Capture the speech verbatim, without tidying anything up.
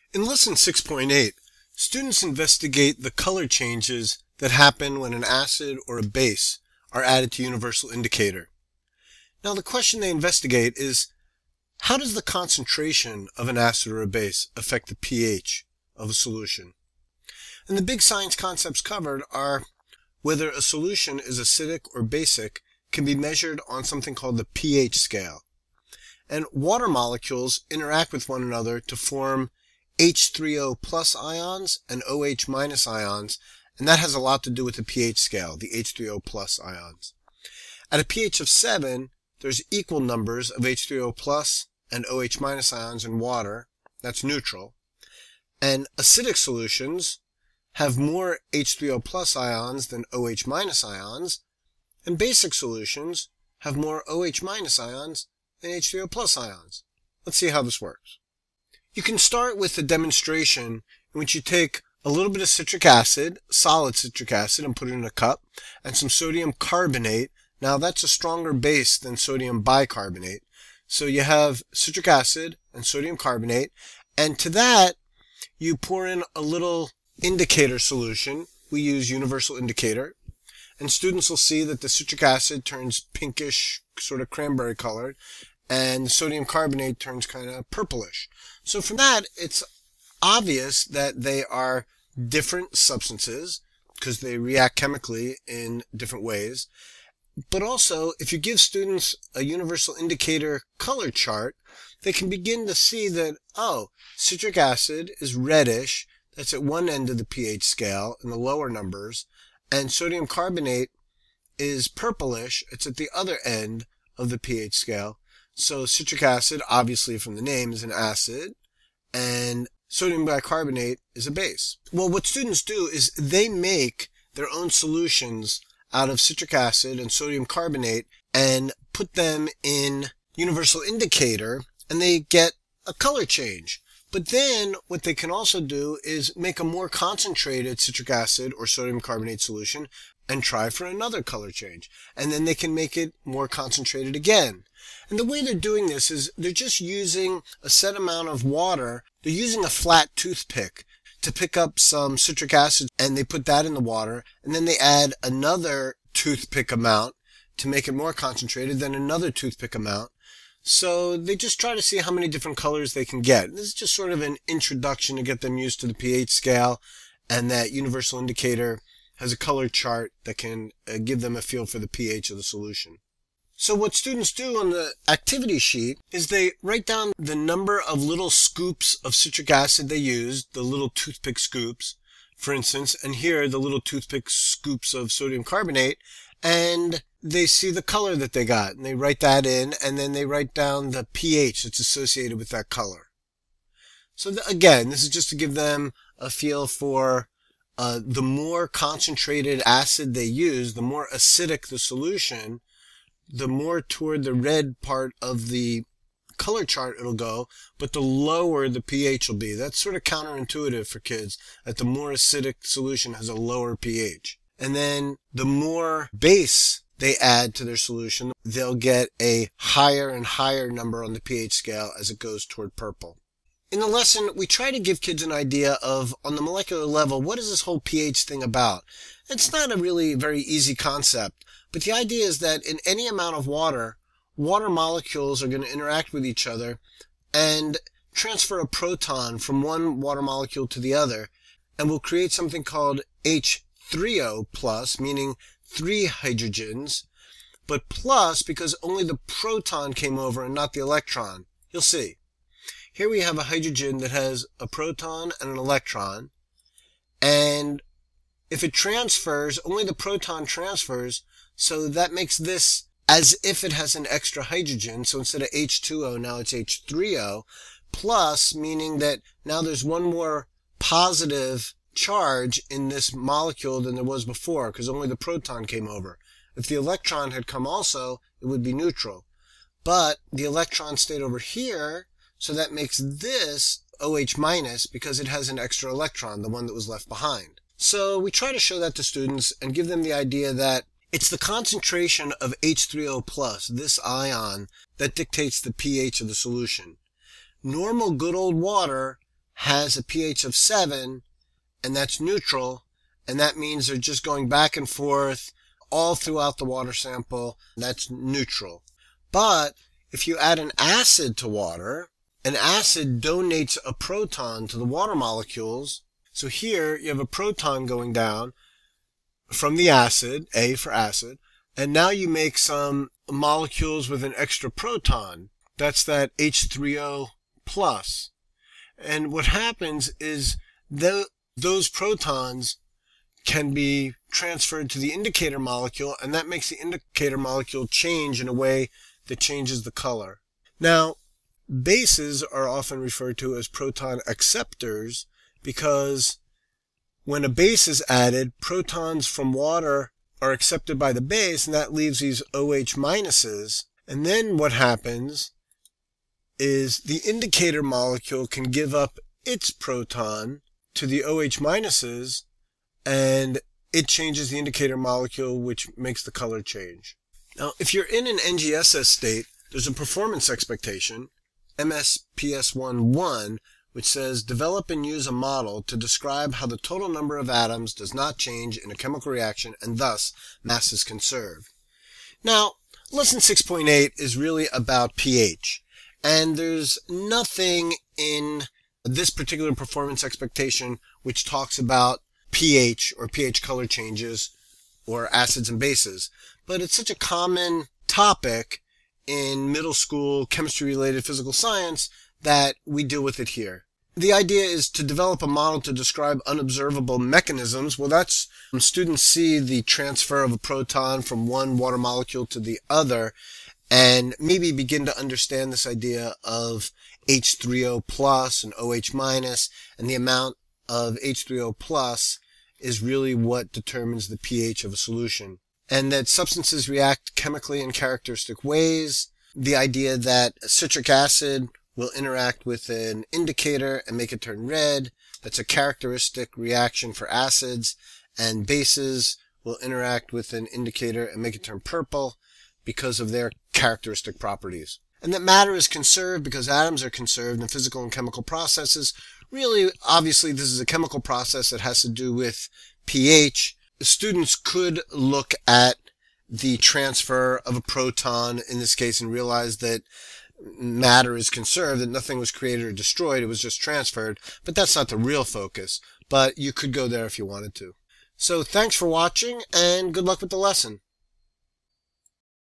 In Lesson six point eight, students investigate the color changes that happen when an acid or a base are added to universal indicator. Now the question they investigate is, how does the concentration of an acid or a base affect the pH of a solution? And the big science concepts covered are whether a solution is acidic or basic can be measured on something called the pH scale. And water molecules interact with one another to form H three O plus ions and OH minus ions, and that has a lot to do with the pH scale, the H three O plus ions. At a pH of seven, there's equal numbers of H three O plus and OH minus ions in water. That's neutral. And acidic solutions have more H three O plus ions than OH minus ions, and basic solutions have more OH minus ions than H three O plus ions. Let's see how this works. You can start with a demonstration in which you take a little bit of citric acid, solid citric acid, and put it in a cup, and some sodium carbonate. Now that's a stronger base than sodium bicarbonate. So you have citric acid and sodium carbonate, and to that you pour in a little indicator solution. We use universal indicator, and students will see that the citric acid turns pinkish, sort of cranberry colored, and the sodium carbonate turns kind of purplish. So from that, it's obvious that they are different substances because they react chemically in different ways. But also, if you give students a universal indicator color chart, they can begin to see that, oh, citric acid is reddish. That's at one end of the pH scale in the lower numbers. And sodium carbonate is purplish. It's at the other end of the pH scale. So citric acid, obviously from the name, is an acid, and sodium bicarbonate is a base. Well, what students do is they make their own solutions out of citric acid and sodium carbonate and put them in universal indicator, and they get a color change. But then what they can also do is make a more concentrated citric acid or sodium carbonate solution and try for another color change. And then they can make it more concentrated again. And the way they're doing this is they're just using a set amount of water. They're using a flat toothpick to pick up some citric acid, and they put that in the water, and then they add another toothpick amount to make it more concentrated, then another toothpick amount. So they just try to see how many different colors they can get. This is just sort of an introduction to get them used to the pH scale, and that universal indicator has a color chart that can uh, give them a feel for the pH of the solution. So what students do on the activity sheet is they write down the number of little scoops of citric acid they used, the little toothpick scoops, for instance, and here the little toothpick scoops of sodium carbonate, and they see the color that they got, and they write that in, and then they write down the pH that's associated with that color. So the, again, this is just to give them a feel for uh, the more concentrated acid they use, the more acidic the solution, the more toward the red part of the color chart it'll go, but the lower the pH will be. That's sort of counterintuitive for kids, that the more acidic solution has a lower pH. And then the more base they add to their solution, they'll get a higher and higher number on the pH scale as it goes toward purple. In the lesson, we try to give kids an idea of, on the molecular level, what is this whole pH thing about? It's not a really very easy concept, but the idea is that in any amount of water, water molecules are going to interact with each other and transfer a proton from one water molecule to the other, and will create something called H three O plus, meaning three hydrogens, but plus because only the proton came over and not the electron. You'll see. Here we have a hydrogen that has a proton and an electron, and if it transfers, only the proton transfers, so that makes this as if it has an extra hydrogen. So instead of H two O, now it's H three O, plus, meaning that now there's one more positive charge in this molecule than there was before, because only the proton came over. If the electron had come also, it would be neutral. But the electron stayed over here, so that makes this OH minus because it has an extra electron, the one that was left behind. So we try to show that to students and give them the idea that it's the concentration of H three O plus, this ion, that dictates the pH of the solution. Normal good old water has a pH of seven, and that's neutral, and that means they're just going back and forth all throughout the water sample. That's neutral. But if you add an acid to water, an acid donates a proton to the water molecules. So here you have a proton going down from the acid, A for acid, and now you make some molecules with an extra proton. That's that H three O plus. And what happens is th those protons can be transferred to the indicator molecule, and that makes the indicator molecule change in a way that changes the color. Now, bases are often referred to as proton acceptors because when a base is added, protons from water are accepted by the base, and that leaves these OH minuses. And then what happens is the indicator molecule can give up its proton to the OH minuses, and it changes the indicator molecule, which makes the color change. Now, if you're in an N G S S state, there's a performance expectation, M S P S one one, which says develop and use a model to describe how the total number of atoms does not change in a chemical reaction and thus mass is conserved. Now, lesson six point eight is really about pH, and there's nothing in this particular performance expectation which talks about pH or pH color changes or acids and bases. But it's such a common topic in middle school chemistry-related physical science that we deal with it here. The idea is to develop a model to describe unobservable mechanisms. Well, that's when students see the transfer of a proton from one water molecule to the other and maybe begin to understand this idea of H three O plus and OH minus, and the amount of H three O plus is really what determines the pH of a solution. And that substances react chemically in characteristic ways. The idea that citric acid will interact with an indicator and make it turn red. That's a characteristic reaction for acids. And bases will interact with an indicator and make it turn purple because of their characteristic properties. And that matter is conserved because atoms are conserved in physical and chemical processes. Really, obviously, this is a chemical process that has to do with pH. Students could look at the transfer of a proton in this case and realize that matter is conserved, that nothing was created or destroyed, it was just transferred. But that's not the real focus. But you could go there if you wanted to. So thanks for watching, and good luck with the lesson.